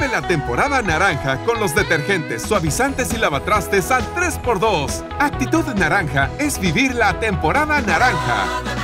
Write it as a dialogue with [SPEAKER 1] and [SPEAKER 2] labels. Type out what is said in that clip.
[SPEAKER 1] Vive la temporada naranja con los detergentes, suavizantes y lavatrastes al 3x2. Actitud naranja es vivir la temporada naranja.